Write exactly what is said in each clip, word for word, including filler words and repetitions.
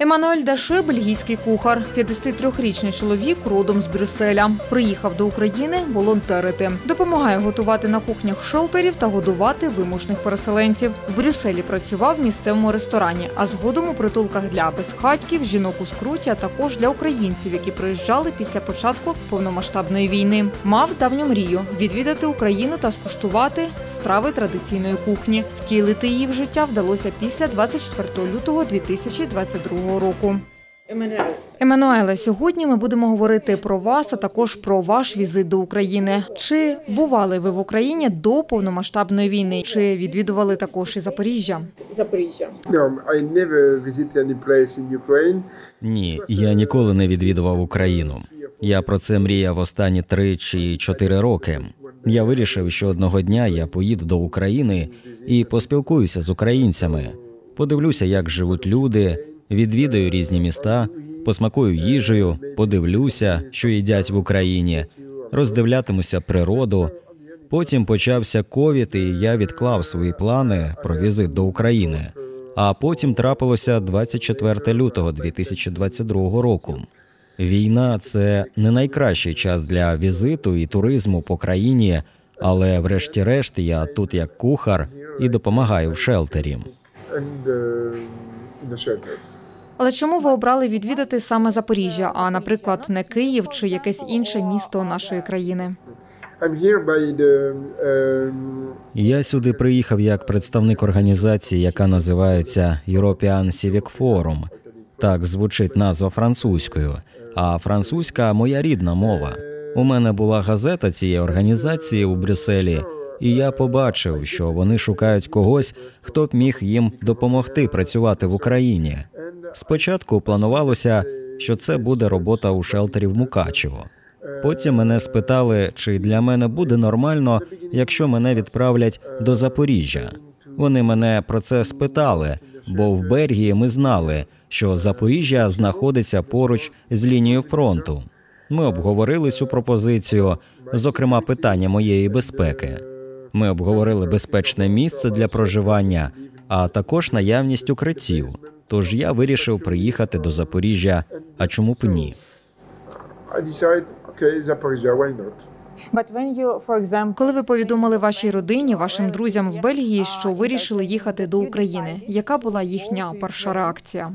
Еммануель Даше – бельгійський кухар. п'ятдесятитрирічний чоловік родом з Брюсселя. Приїхав до України волонтерити. Допомагає готувати на кухнях шелтерів та годувати вимушених переселенців. В Брюсселі працював в місцевому ресторані, а згодом у притулках для безхатьків, жінок у скруті, а також для українців, які приїжджали після початку повномасштабної війни. Мав давню мрію – відвідати Україну та скуштувати страви традиційної кухні. Втілити її в життя вдалося після двадцять четвертого лютого дві тисячі двадцять другого року. Еммануеле, сьогодні ми будемо говорити про вас, а також про ваш візит до України. Чи бували ви в Україні до повномасштабної війни? Чи відвідували також і Запоріжжя? Запоріжжя. Ні, я ніколи не відвідував Україну. Я про це мріяв останні три чи чотири роки. Я вирішив, що одного дня я поїду до України і поспілкуюся з українцями. Подивлюся, як живуть люди, відвідаю різні міста, посмакую їжею, подивлюся, що їдять в Україні, роздивлятимуся природу. Потім почався ковід, і я відклав свої плани про візит до України. А потім трапилося двадцять четвертого лютого дві тисячі двадцять другого року. Війна – це не найкращий час для візиту і туризму по країні, але врешті-решт я тут як кухар і допомагаю в шелтері. Але чому ви обрали відвідати саме Запоріжжя, а, наприклад, не Київ чи якесь інше місто нашої країни? Я сюди приїхав як представник організації, яка називається European Civic Forum. Так звучить назва французькою, а французька – моя рідна мова. У мене була газета цієї організації у Брюсселі, і я побачив, що вони шукають когось, хто б міг їм допомогти працювати в Україні. Спочатку планувалося, що це буде робота у шелтері в Мукачево. Потім мене спитали, чи для мене буде нормально, якщо мене відправлять до Запоріжжя. Вони мене про це спитали, бо в Бельгії ми знали, що Запоріжжя знаходиться поруч з лінією фронту. Ми обговорили цю пропозицію, зокрема питання моєї безпеки. Ми обговорили безпечне місце для проживання, а також наявність укриттів. Тож я вирішив приїхати до Запоріжжя, а чому б ні? Коли ви повідомили вашій родині, вашим друзям в Бельгії, що вирішили їхати до України, яка була їхня перша реакція?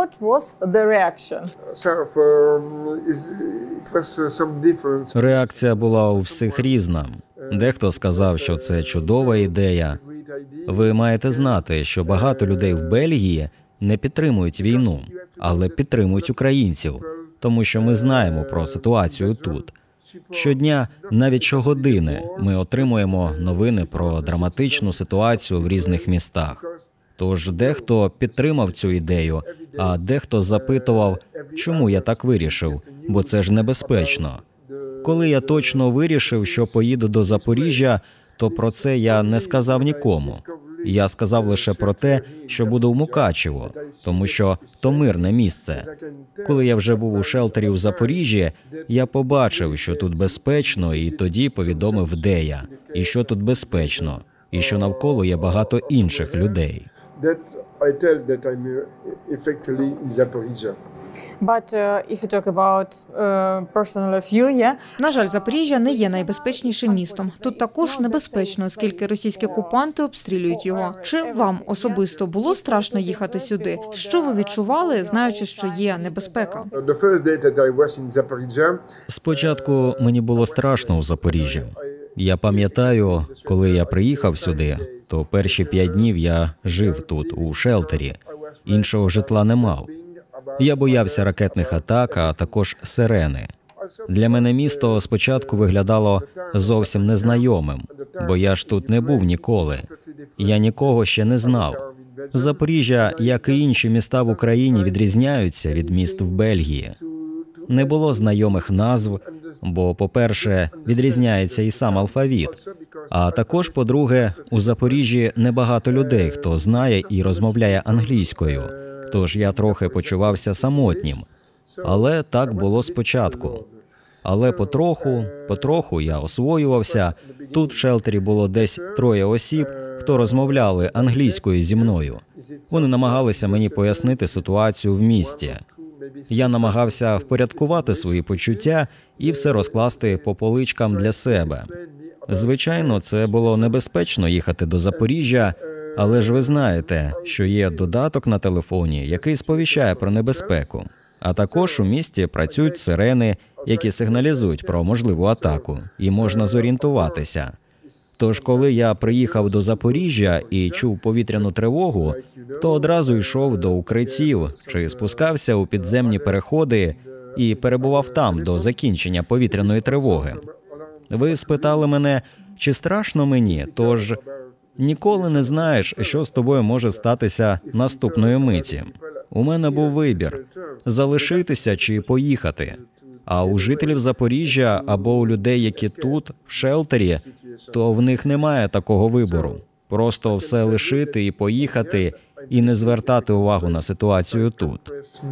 Реакція була у всіх різна. Дехто сказав, що це чудова ідея. Ви маєте знати, що багато людей в Бельгії не підтримують війну, але підтримують українців, тому що ми знаємо про ситуацію тут. Щодня, навіть щогодини, ми отримуємо новини про драматичну ситуацію в різних містах. Тож дехто підтримав цю ідею, а дехто запитував, чому я так вирішив, бо це ж небезпечно. Коли я точно вирішив, що поїду до Запоріжжя, то про це я не сказав нікому. Я сказав лише про те, що буду в Мукачево, тому що то мирне місце. Коли я вже був у шелтері у Запоріжжі, я побачив, що тут безпечно, і тоді повідомив, де я, і що тут безпечно, і що навколо є багато інших людей. But uh, if you talk about uh, personal view, yeah. На жаль, Запоріжжя не є найбезпечнішим містом. Тут також небезпечно, оскільки російські окупанти обстрілюють його. Чи вам особисто було страшно їхати сюди? Що ви відчували, знаючи, що є небезпека? Спочатку мені було страшно у Запоріжжі. Я пам'ятаю, коли я приїхав сюди, то перші п'ять днів я жив тут, у шелтері. Іншого житла не мав. Я боявся ракетних атак, а також сирени. Для мене місто спочатку виглядало зовсім незнайомим, бо я ж тут не був ніколи. Я нікого ще не знав. Запоріжжя, як і інші міста в Україні, відрізняються від міст в Бельгії. Не було знайомих назв, бо, по-перше, відрізняється і сам алфавіт. А також, по-друге, у Запоріжжі небагато людей, хто знає і розмовляє англійською. Тож я трохи почувався самотнім. Але так було спочатку. Але потроху, потроху я освоювався. Тут в шелтері було десь троє осіб, хто розмовляли англійською зі мною. Вони намагалися мені пояснити ситуацію в місті. Я намагався впорядкувати свої почуття і все розкласти по поличкам для себе. Звичайно, це було небезпечно їхати до Запоріжжя, але ж ви знаєте, що є додаток на телефоні, який сповіщає про небезпеку. А також у місті працюють сирени, які сигналізують про можливу атаку, і можна зорієнтуватися. Тож, коли я приїхав до Запоріжжя і чув повітряну тривогу, то одразу йшов до укриттів чи спускався у підземні переходи і перебував там до закінчення повітряної тривоги. Ви спитали мене, чи страшно мені, тож ніколи не знаєш, що з тобою може статися наступної миті. У мене був вибір – залишитися чи поїхати. А у жителів Запоріжжя або у людей, які тут, в шелтері, то в них немає такого вибору. Просто все лишити і поїхати, і не звертати увагу на ситуацію тут.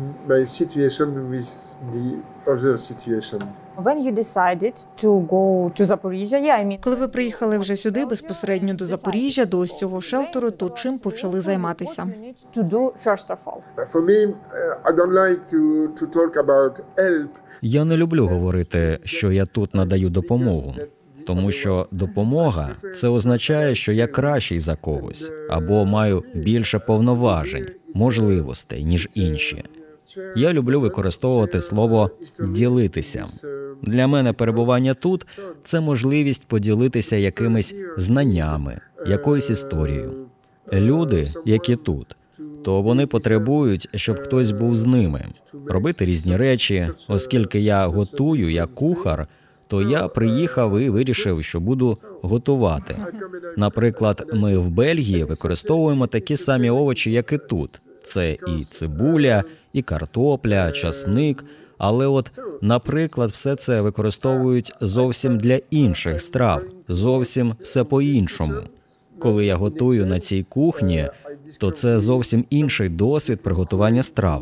When you decided to go to Zaporizhzhia, yeah, I mean, Коли ви приїхали вже сюди, безпосередньо до Запоріжжя, до ось цього шелтеру, то чим почали займатися? what you need to do first of all. For me, uh, I don't like to, to talk about help. Я не люблю говорити, що я тут надаю допомогу, тому що допомога – це означає, що я кращий за когось, або маю більше повноважень, можливостей, ніж інші. Я люблю використовувати слово «ділитися». Для мене перебування тут – це можливість поділитися якимись знаннями, якоюсь історією. Люди, які тут, то вони потребують, щоб хтось був з ними, робити різні речі. Оскільки я готую, я кухар, то я приїхав і вирішив, що буду готувати. Наприклад, ми в Бельгії використовуємо такі самі овочі, як і тут. Це і цибуля, і картопля, часник. Але от, наприклад, все це використовують зовсім для інших страв, зовсім все по-іншому. Коли я готую на цій кухні, то це зовсім інший досвід приготування страв.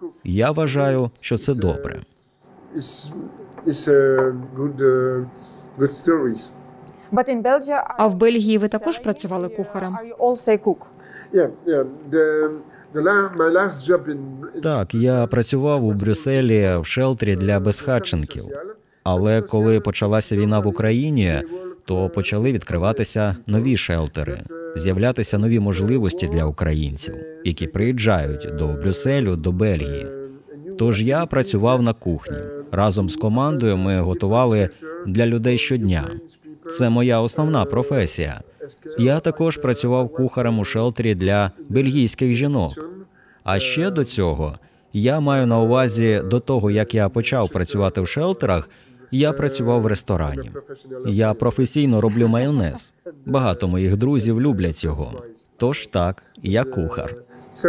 Я вважаю, що це добре. It's, it's a good, uh, good stories. But in Belgium, А в Бельгії ви також працювали кухарем? are you also a cook? Yeah, yeah. The, the la- my last job in, in Так, я працював у Брюсселі в шелтері для безхатченків. Але коли почалася війна в Україні, то почали відкриватися нові шелтери, з'являтися нові можливості для українців, які приїжджають до Брюсселю, до Бельгії. Тож я працював на кухні. Разом з командою ми готували для людей щодня. Це моя основна професія. Я також працював кухарем у шелтері для бельгійських жінок. А ще до цього, я маю на увазі до того, як я почав працювати в шелтерах, я працював в ресторані. Я професійно роблю майонез. Багато моїх друзів люблять його. Тож так, я кухар. So,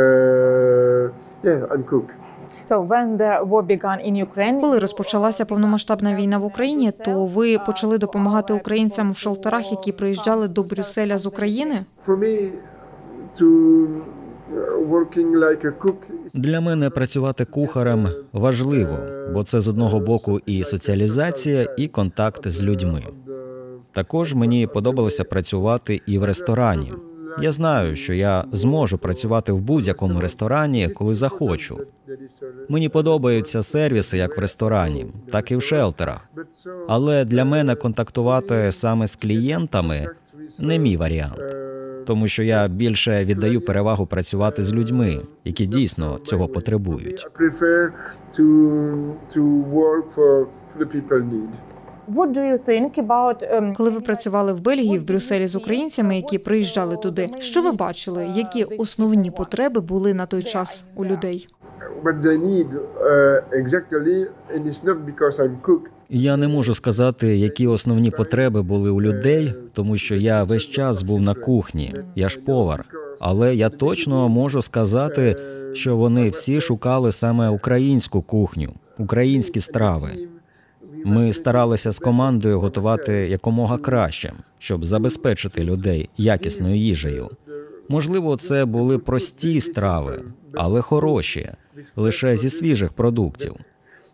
uh, yeah, I'm cook. So when the war began in Ukraine, Коли розпочалася повномасштабна війна в Україні, то ви почали допомагати українцям в шелтерах, які приїжджали до Брюсселя з України? For me, to uh, working like a cook is Для мене працювати кухарем важливо, бо це з одного боку і соціалізація, і контакт з людьми. Також мені подобалося працювати і в ресторані. Я знаю, що я зможу працювати в будь-якому ресторані, коли захочу. Мені подобаються сервіси як в ресторані, так і в шелтерах. Але для мене контактувати саме з клієнтами не мій варіант. Тому що я більше віддаю перевагу працювати з людьми, які дійсно цього потребують. I prefer to to work for, for the people need. what do you think about um, Коли ви працювали в Бельгії, в Брюсселі з українцями, які приїжджали туди, що ви бачили? Які основні потреби були на той час у людей? What they need uh, exactly, and it's not because I'm cook. Я не можу сказати, які основні потреби були у людей, тому що я весь час був на кухні, я ж повар. Але я точно можу сказати, що вони всі шукали саме українську кухню, українські страви. Ми старалися з командою готувати якомога краще, щоб забезпечити людей якісною їжею. Можливо, це були прості страви, але хороші, лише зі свіжих продуктів.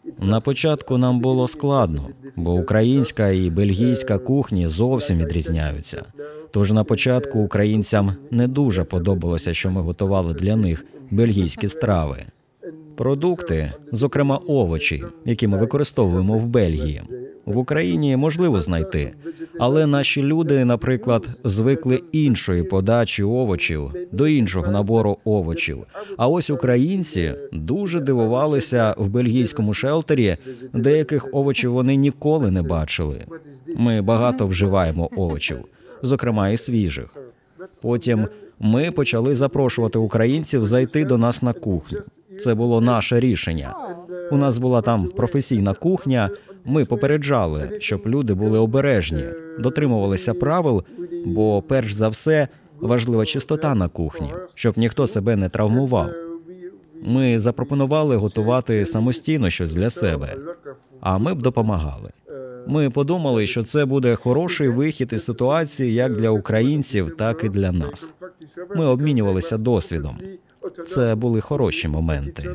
На початку нам було складно, бо українська і бельгійська кухні зовсім відрізняються. Тож на початку українцям не дуже подобалося, що ми готували для них бельгійські страви. Продукти, зокрема овочі, які ми використовуємо в Бельгії, в Україні можливо знайти, але наші люди, наприклад, звикли іншої подачі овочів, до іншого набору овочів. А ось українці дуже дивувалися в бельгійському шелтері, деяких овочів вони ніколи не бачили. Ми багато вживаємо овочів, зокрема і свіжих. Потім ми почали запрошувати українців зайти до нас на кухню. Це було наше рішення. У нас була там професійна кухня. Ми попереджали, щоб люди були обережні, дотримувалися правил, бо, перш за все, важлива чистота на кухні, щоб ніхто себе не травмував. Ми запропонували готувати самостійно щось для себе, а ми б допомагали. Ми подумали, що це буде хороший вихід із ситуації як для українців, так і для нас. Ми обмінювалися досвідом. Це були хороші моменти.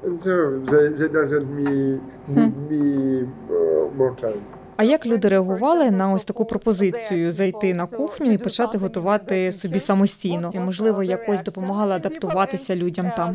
А як люди реагували на ось таку пропозицію зайти на кухню і почати готувати собі самостійно? Можливо, якось допомагали адаптуватися людям там?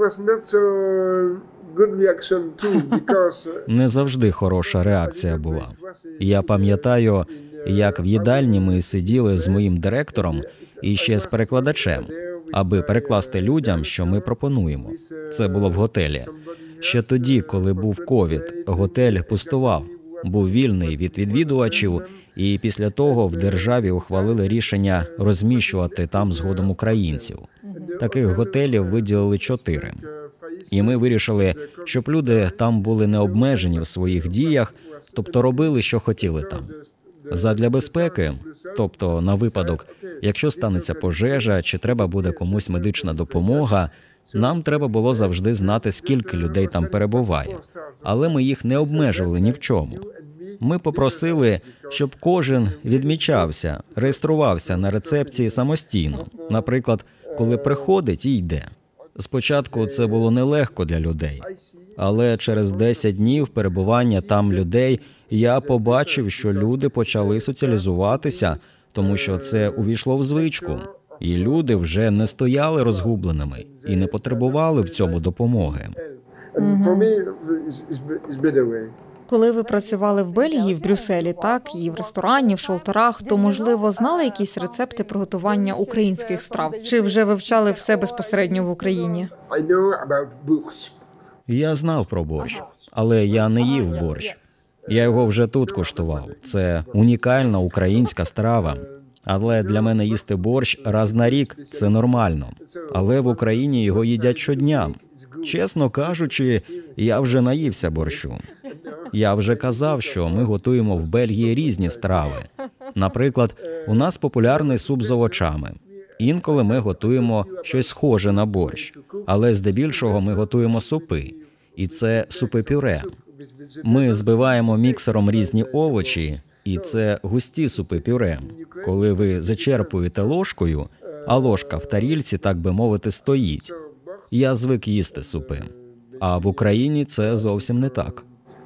Не завжди хороша реакція була. Я пам'ятаю, як в їдальні ми сиділи з моїм директором і ще з перекладачем, аби перекласти людям, що ми пропонуємо. Це було в готелі. Ще тоді, коли був ковід, готель пустував, був вільний від відвідувачів, і після того в державі ухвалили рішення розміщувати там згодом українців. Таких готелів виділили чотири. І ми вирішили, щоб люди там були не обмежені в своїх діях, тобто робили, що хотіли там. Задля безпеки, тобто на випадок, якщо станеться пожежа чи треба буде комусь медична допомога, нам треба було завжди знати, скільки людей там перебуває. Але ми їх не обмежували ні в чому. Ми попросили, щоб кожен відмічався, реєструвався на рецепції самостійно. Наприклад, коли приходить і йде. Спочатку це було нелегко для людей, але через десять днів перебування там людей я побачив, що люди почали соціалізуватися, тому що це увійшло в звичку. І люди вже не стояли розгубленими і не потребували в цьому допомоги. Коли ви працювали в Бельгії, в Брюсселі, так, і в ресторані, в шелтерах, то, можливо, знали якісь рецепти приготування українських страв? Чи вже вивчали все безпосередньо в Україні? Я знав про борщ, але я не їв борщ. Я його вже тут куштував. Це унікальна українська страва. Але для мене їсти борщ раз на рік – це нормально. Але в Україні його їдять щодня. Чесно кажучи, я вже наївся борщу. Я вже казав, що ми готуємо в Бельгії різні страви. Наприклад, у нас популярний суп з овочами. Інколи ми готуємо щось схоже на борщ, але здебільшого ми готуємо супи. І це супи-пюре. Ми збиваємо міксером різні овочі, і це густі супи-пюре. Коли ви зачерпуєте ложкою, а ложка в тарільці, так би мовити, стоїть. Я звик їсти супи. А в Україні це зовсім не так.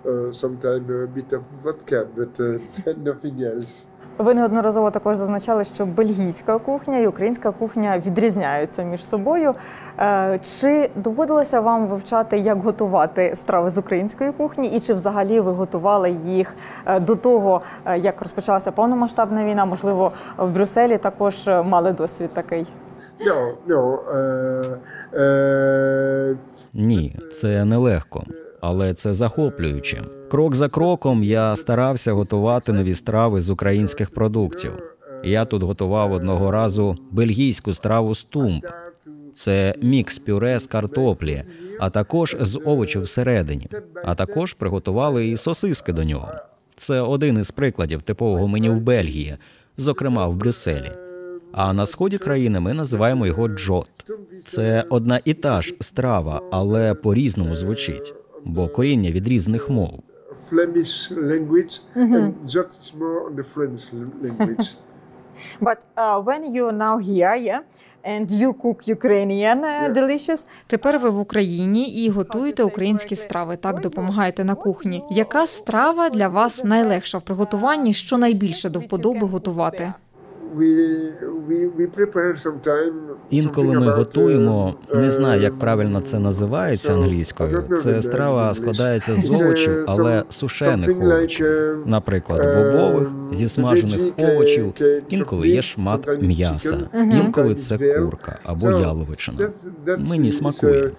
Ви неодноразово також зазначали, що бельгійська кухня і українська кухня відрізняються між собою. Чи доводилося вам вивчати, як готувати страви з української кухні, і чи взагалі ви готували їх до того, як розпочалася повномасштабна війна? Можливо, в Брюсселі також мали досвід такий? No, no, uh, uh... Ні, це нелегко, але це захоплююче. Крок за кроком я старався готувати нові страви з українських продуктів. Я тут готував одного разу бельгійську страву з тумб. Це мікс пюре з картоплі, а також з овочів всередині. А також приготували і сосиски до нього. Це один із прикладів типового меню в Бельгії, зокрема в Брюсселі. А на сході країни ми називаємо його джот. Це одна і та ж страва, але по-різному звучить, бо коріння від різних мов. Flemish language and jot is more on the French language. But uh, when you're now here, yeah, and you cook Ukrainian uh, delicious, Тепер ви в Україні і готуєте українські страви, так, допомагаєте на кухні. Яка страва для вас найлегша в приготуванні, що найбільше до вподоби готувати? We, we, we prepare sometime Інколи something ми about, готуємо, uh, не знаю, як правильно це називається англійською. Це страва складається з овочів, але сушених овочів. Наприклад, бобових, зі смажених овочів, інколи є шмат м'яса, інколи це курка або яловичина. Мені смакує.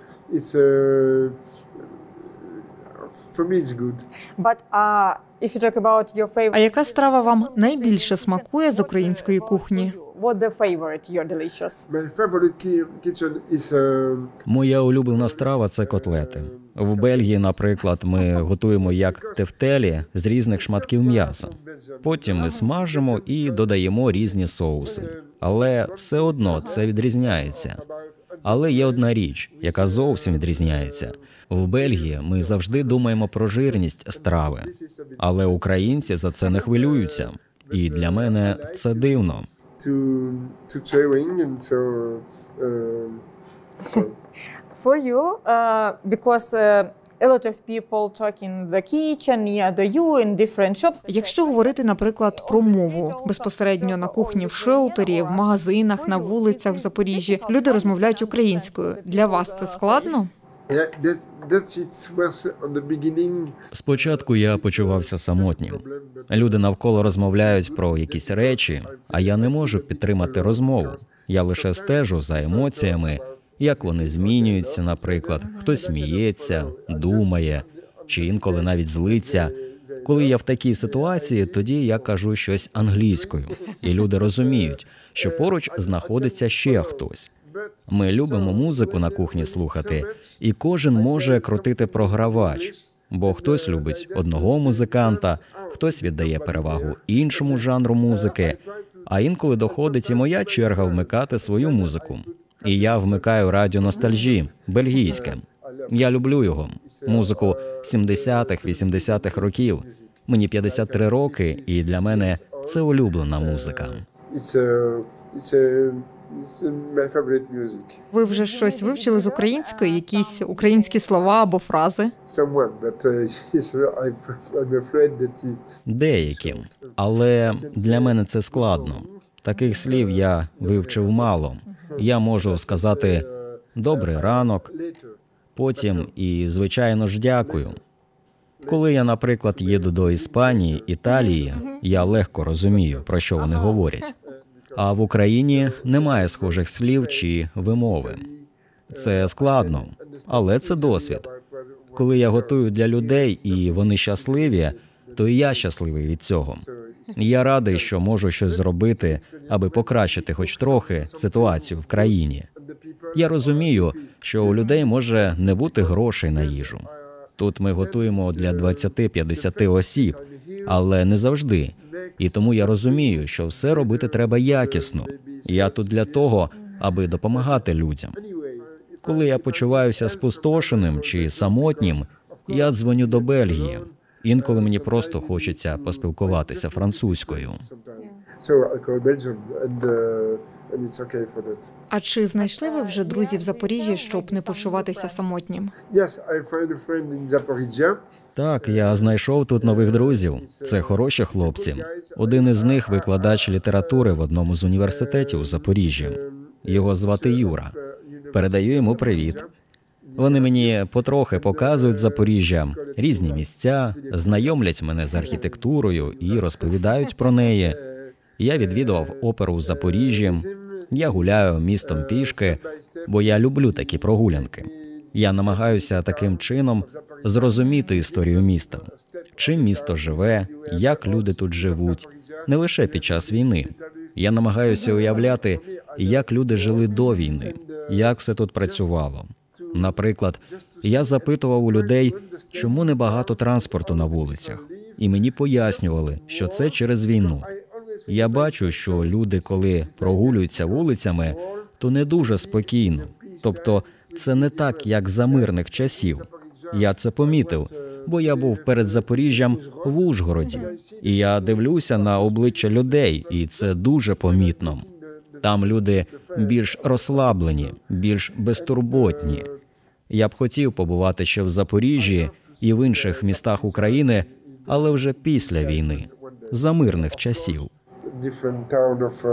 For me it's good. but uh, if you talk about your А favorite, яка страва вам найбільше смакує з української кухні? what the favorite your delicious? My favorite ki- kitchen is uh, Моя улюблена страва – це котлети. В Бельгії, наприклад, ми готуємо як тефтелі з різних шматків м'яса. Потім ми смажимо і додаємо різні соуси. Але все одно це відрізняється. Але є одна річ, яка зовсім відрізняється. В Бельгії ми завжди думаємо про жирність страви, але українці за це не хвилюються. І для мене це дивно. to to trying and so uh, so For you, uh, because uh, a lot of people talk in the kitchen near the you in different shops. Якщо говорити, наприклад, про мову, безпосередньо на кухні в шелтері, в магазинах, на вулицях в Запоріжжі, люди розмовляють українською. Для вас це складно? yeah, that that's it was on the beginning Спочатку я почувався самотнім. Люди навколо розмовляють про якісь речі, а я не можу підтримати розмову. Я лише стежу за емоціями, як вони змінюються, наприклад. Хтось сміється, думає, чи інколи навіть злиться. Коли я в такій ситуації, тоді я кажу щось англійською. І люди розуміють, що поруч знаходиться ще хтось. Ми любимо музику на кухні слухати, і кожен може крутити програвач. Бо хтось любить одного музиканта, хтось віддає перевагу іншому жанру музики, а інколи доходить і моя черга вмикати свою музику. І я вмикаю радіо Ностальжі, бельгійське. Я люблю його, музику сімдесятих, вісімдесятих років. Мені п'ятдесят три роки, і для мене це улюблена музика. it's a it's a it's my favorite music Ви вже щось вивчили з української, якісь українські слова або фрази? somewhat but uh, it's, I, I'm afraid that it Деякі. Але для мене це складно. Таких слів я вивчив мало. Я можу сказати «добрий ранок», потім і, звичайно ж, «дякую». Коли я, наприклад, їду до Іспанії, Італії, я легко розумію, про що вони говорять. А в Україні немає схожих слів чи вимови. Це складно, але це досвід. Коли я готую для людей і вони щасливі, то і я щасливий від цього. Я радий, що можу щось зробити, аби покращити хоч трохи ситуацію в країні. Я розумію, що у людей може не бути грошей на їжу. Тут ми готуємо для двадцяти-п'ятдесяти осіб, але не завжди. І тому я розумію, що все робити треба якісно. Я тут для того, аби допомагати людям. Коли я почуваюся спустошеним чи самотнім, я дзвоню до Бельгії. Інколи мені просто хочеться поспілкуватися французькою. so I call Belgium and uh, and it's okay for that. А чи знайшли ви вже друзів в Запоріжжі, щоб не почуватися самотнім? Yes, I find a friend in Zaporizhia. Так, я знайшов тут нових друзів. Це хороші хлопці. Один із них викладач літератури в одному з університетів у Запоріжжі. Його звати Юра. Передаю йому привіт. Вони мені потрохи показують Запоріжжя, різні місця, знайомлять мене з архітектурою і розповідають про неї. Я відвідував оперу в Запоріжжі, я гуляю містом пішки, бо я люблю такі прогулянки. Я намагаюся таким чином зрозуміти історію міста. Чим місто живе, як люди тут живуть, не лише під час війни. Я намагаюся уявляти, як люди жили до війни, як все тут працювало. Наприклад, я запитував у людей, чому небагато транспорту на вулицях. І мені пояснювали, що це через війну. Я бачу, що люди, коли прогулюються вулицями, то не дуже спокійно. Тобто, це не так, як за мирних часів. Я це помітив, бо я був перед Запоріжжям в Ужгороді. І я дивлюся на обличчя людей, і це дуже помітно. Там люди більш розслаблені, більш безтурботні. Я б хотів побувати ще в Запоріжжі і в інших містах України, але вже після війни, за мирних часів. different town of uh,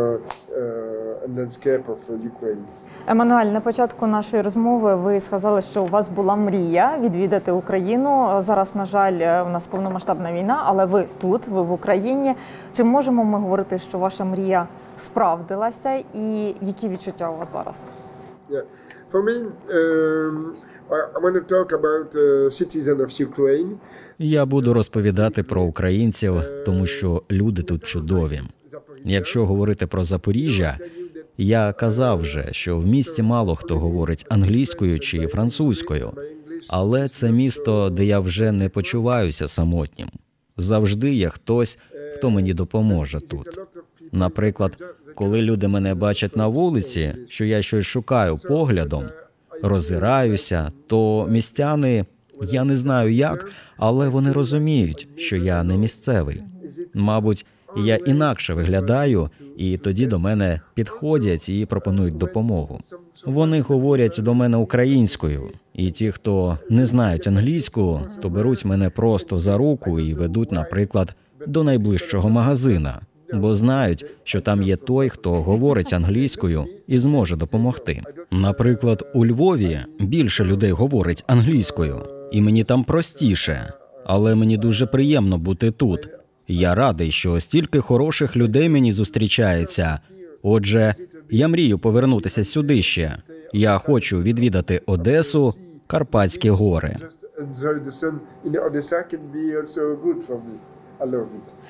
uh, landscape of uh, Ukraine. Еммануель, на початку нашої розмови ви сказали, що у вас була мрія відвідати Україну. Зараз, на жаль, у нас повномасштабна війна, але ви тут, ви в Україні. Чи можемо ми говорити, що ваша мрія справдилася, і які відчуття у вас зараз? Yeah. For me, um, I, I want to talk about uh, citizen of Ukraine. Я буду розповідати про українців, тому що люди тут чудові. Якщо говорити про Запоріжжя, я казав вже, що в місті мало хто говорить англійською чи французькою, але це місто, де я вже не почуваюся самотнім. Завжди є хтось, хто мені допоможе тут. Наприклад, коли люди мене бачать на вулиці, що я щось шукаю поглядом, роззираюся, то містяни, я не знаю як, але вони розуміють, що я не місцевий. Мабуть, я інакше виглядаю, і тоді до мене підходять і пропонують допомогу. Вони говорять до мене українською, і ті, хто не знають англійську, то беруть мене просто за руку і ведуть, наприклад, до найближчого магазина, бо знають, що там є той, хто говорить англійською і зможе допомогти. Наприклад, у Львові більше людей говорить англійською, і мені там простіше, але мені дуже приємно бути тут. Я радий, що стільки хороших людей мені зустрічається. Отже, я мрію повернутися сюди ще. Я хочу відвідати Одесу, Карпатські гори. Just enjoy the sun in Odessa can be also good for me. I love it.